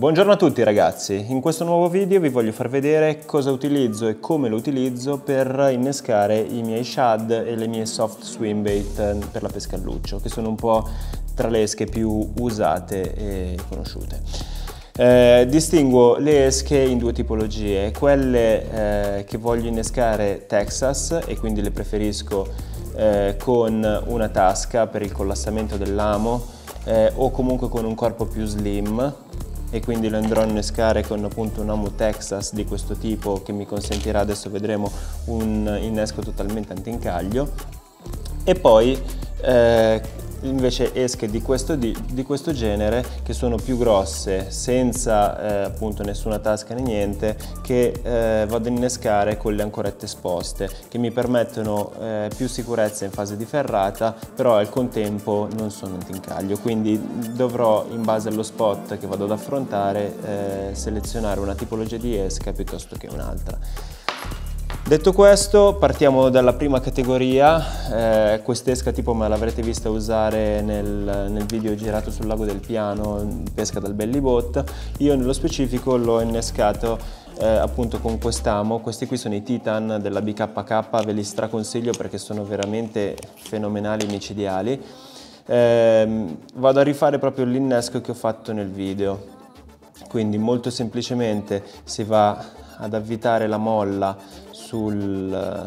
Buongiorno a tutti ragazzi, in questo nuovo video vi voglio far vedere cosa utilizzo e come lo utilizzo per innescare i miei shad e le mie soft swim bait per la pesca al luccio, che sono un po' tra le esche più usate e conosciute. Distinguo le esche in due tipologie, quelle che voglio innescare Texas e quindi le preferisco con una tasca per il collassamento dell'amo o comunque con un corpo più slim, e quindi lo andrò a innescare con appunto un amo Texas di questo tipo che mi consentirà, adesso vedremo, un innesco totalmente antincaglio. E poi invece esche di questo genere, che sono più grosse, senza appunto nessuna tasca né niente, che vado a innescare con le ancorette esposte, che mi permettono più sicurezza in fase di ferrata, però al contempo non sono antincaglio, quindi dovrò, in base allo spot che vado ad affrontare, selezionare una tipologia di esca piuttosto che un'altra. Detto questo, partiamo dalla prima categoria. Quest'esca tipo me l'avrete vista usare nel video girato sul lago del Piano, pesca dal belly boat. Io nello specifico l'ho innescato appunto con quest'amo. Questi qui sono i Titan della BKK, ve li straconsiglio perché sono veramente fenomenali, micidiali. Vado a rifare proprio l'innesco che ho fatto nel video, quindi molto semplicemente si va ad avvitare la molla sul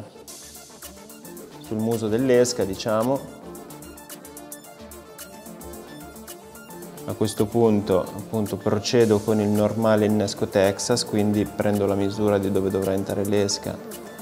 muso dell'esca, diciamo. A questo punto appunto procedo con il normale innesco Texas, quindi prendo la misura di dove dovrà entrare l'esca.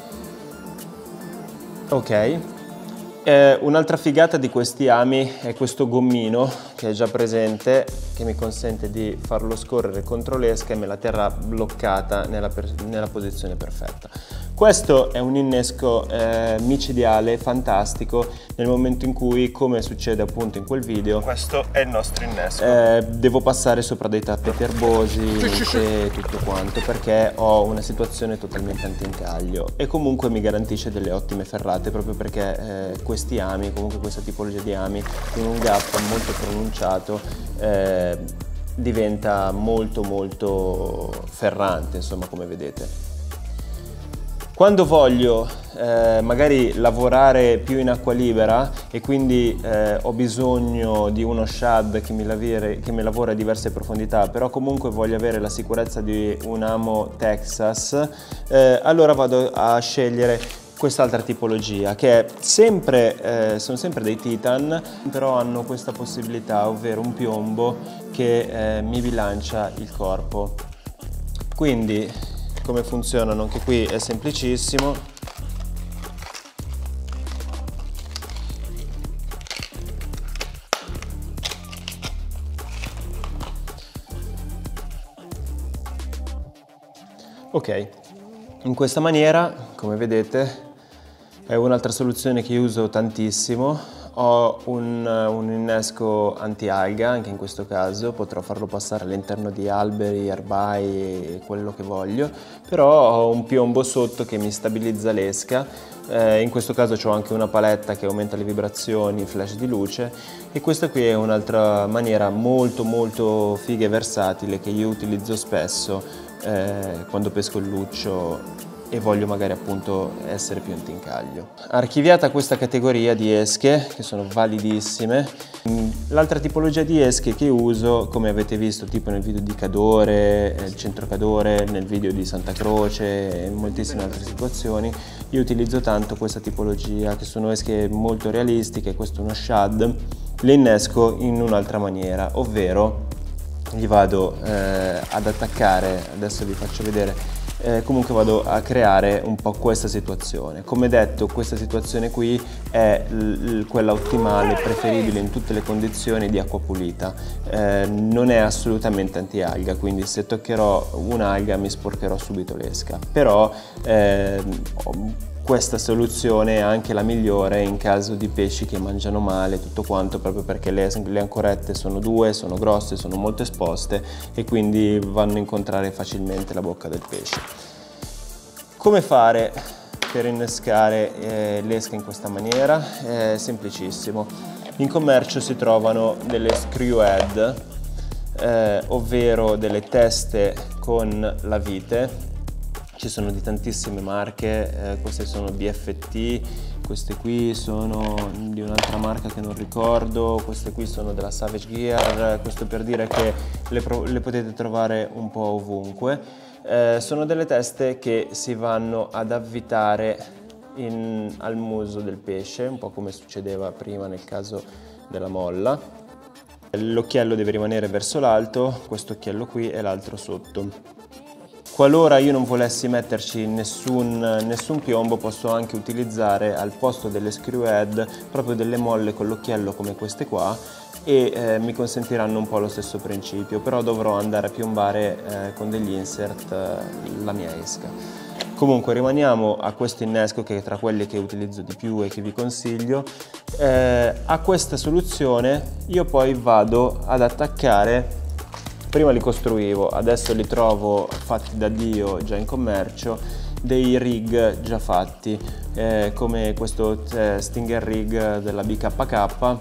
Ok. Un'altra figata di questi ami è questo gommino che è già presente, che mi consente di farlo scorrere contro l'esca e me la terrà bloccata nella posizione perfetta. Questo è un innesco micidiale, fantastico, nel momento in cui, come succede appunto in quel video, questo è il nostro innesco. Devo passare sopra dei tappeti erbosi e tutto quanto, perché ho una situazione totalmente antincaglio e comunque mi garantisce delle ottime ferrate, proprio perché questi ami, comunque questa tipologia di ami, con un gap molto pronunciato, diventa molto ferrante, insomma, come vedete. Quando voglio magari lavorare più in acqua libera e quindi ho bisogno di uno shad che mi lavora a diverse profondità, però comunque voglio avere la sicurezza di un amo Texas, allora vado a scegliere quest'altra tipologia, che è sono sempre dei Titan, però hanno questa possibilità, ovvero un piombo che mi bilancia il corpo. Quindi come funzionano? Anche qui è semplicissimo. Ok, in questa maniera, come vedete, è un'altra soluzione che io uso tantissimo. Ho un innesco anti-alga, anche in questo caso potrò farlo passare all'interno di alberi, erbai e quello che voglio, però ho un piombo sotto che mi stabilizza l'esca. In questo caso ho anche una paletta che aumenta le vibrazioni, flash di luce, e questa qui è un'altra maniera molto figa e versatile che io utilizzo spesso quando pesco il luccio e voglio magari appunto essere più antincaglio. Archiviata questa categoria di esche, che sono validissime, l'altra tipologia di esche che uso, come avete visto tipo nel video di Cadore, il centro Cadore, nel video di Santa Croce e in moltissime altre situazioni, io utilizzo tanto questa tipologia, che sono esche molto realistiche. Questo è uno shad, le innesco in un'altra maniera, ovvero gli vado ad attaccare, adesso vi faccio vedere. Comunque vado a creare un po' questa situazione. Come detto, questa situazione qui è quella ottimale, preferibile in tutte le condizioni di acqua pulita. Non è assolutamente anti-alga, quindi se toccherò un'alga mi sporcherò subito l'esca. Però questa soluzione è anche la migliore in caso di pesci che mangiano male, tutto quanto, proprio perché le ancorette sono due, sono grosse, sono molto esposte e quindi vanno a incontrare facilmente la bocca del pesce. Come fare per innescare l'esca in questa maniera? È semplicissimo. In commercio si trovano delle screw head ovvero delle teste con la vite. Ci sono di tantissime marche, queste sono BFT, queste qui sono di un'altra marca che non ricordo, queste qui sono della Savage Gear, questo per dire che le potete trovare un po' ovunque. Sono delle teste che si vanno ad avvitare al muso del pesce, un po' come succedeva prima nel caso della molla. L'occhiello deve rimanere verso l'alto, questo occhiello qui e l'altro sotto. Qualora io non volessi metterci nessun piombo, posso anche utilizzare al posto delle screw head proprio delle molle con l'occhiello come queste qua e mi consentiranno un po' lo stesso principio, però dovrò andare a piombare con degli insert la mia esca. Comunque rimaniamo a questo innesco che è tra quelli che utilizzo di più e che vi consiglio. A questa soluzione io poi vado ad attaccare. Prima li costruivo, adesso li trovo fatti da Dio già in commercio, dei rig già fatti, come questo Stinger rig della BKK,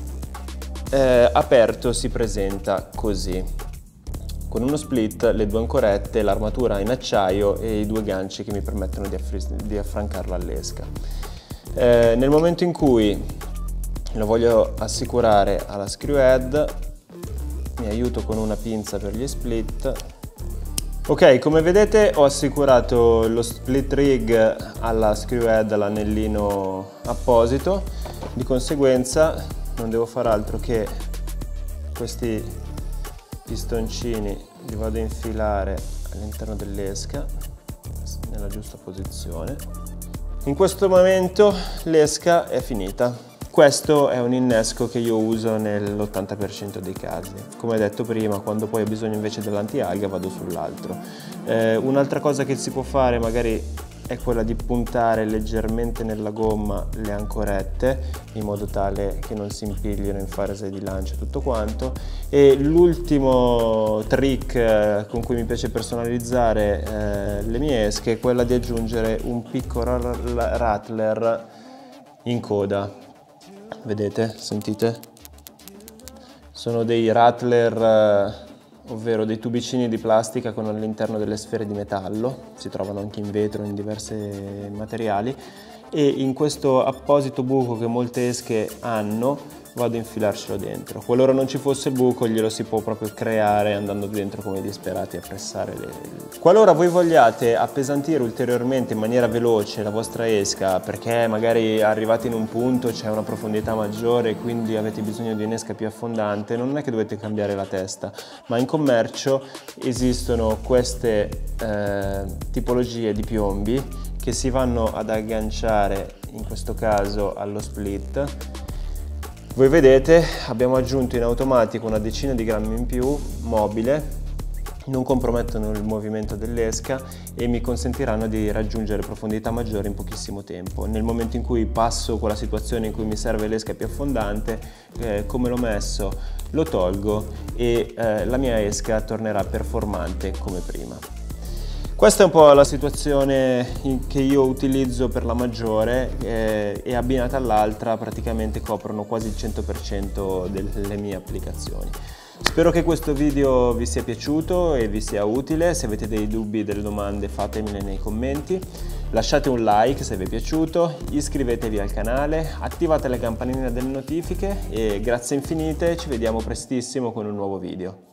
aperto si presenta così, con uno split, le due ancorette, l'armatura in acciaio e i due ganci che mi permettono di affrancarlo all'esca. Nel momento in cui lo voglio assicurare alla screw head, mi aiuto con una pinza per gli split. Ok, come vedete ho assicurato lo split rig alla screw head, all'anellino apposito, di conseguenza non devo fare altro che questi pistoncini li vado a infilare all'interno dell'esca nella giusta posizione. In questo momento l'esca è finita. Questo è un innesco che io uso nell'80% dei casi. Come detto prima, quando poi ho bisogno invece dell'anti-alga vado sull'altro. Un'altra cosa che si può fare magari è quella di puntare leggermente nella gomma le ancorette in modo tale che non si impiglino in fase di lancio e tutto quanto. E l'ultimo trick con cui mi piace personalizzare le mie esche è quella di aggiungere un piccolo rattler in coda. Vedete? Sentite? Sono dei rattler, ovvero dei tubicini di plastica con all'interno delle sfere di metallo, si trovano anche in vetro, in diversi materiali, e in questo apposito buco che molte esche hanno vado a infilarcelo dentro. Qualora non ci fosse il buco glielo si può proprio creare andando dentro come disperati a pressare Qualora voi vogliate appesantire ulteriormente in maniera veloce la vostra esca perché magari arrivate in un punto c'è una profondità maggiore e quindi avete bisogno di un'esca più affondante, non è che dovete cambiare la testa, ma in commercio esistono queste tipologie di piombi che si vanno ad agganciare in questo caso allo split. Voi vedete, abbiamo aggiunto in automatico una decina di grammi in più, mobile, non compromettono il movimento dell'esca e mi consentiranno di raggiungere profondità maggiori in pochissimo tempo. Nel momento in cui passo quella situazione in cui mi serve l'esca più affondante, come l'ho messo, lo tolgo e la mia esca tornerà performante come prima. Questa è un po' la situazione che io utilizzo per la maggiore e abbinata all'altra praticamente coprono quasi il 100% delle mie applicazioni. Spero che questo video vi sia piaciuto e vi sia utile. Se avete dei dubbi, delle domande, fatemele nei commenti. Lasciate un like se vi è piaciuto, iscrivetevi al canale, attivate la campanellina delle notifiche e grazie infinite, ci vediamo prestissimo con un nuovo video.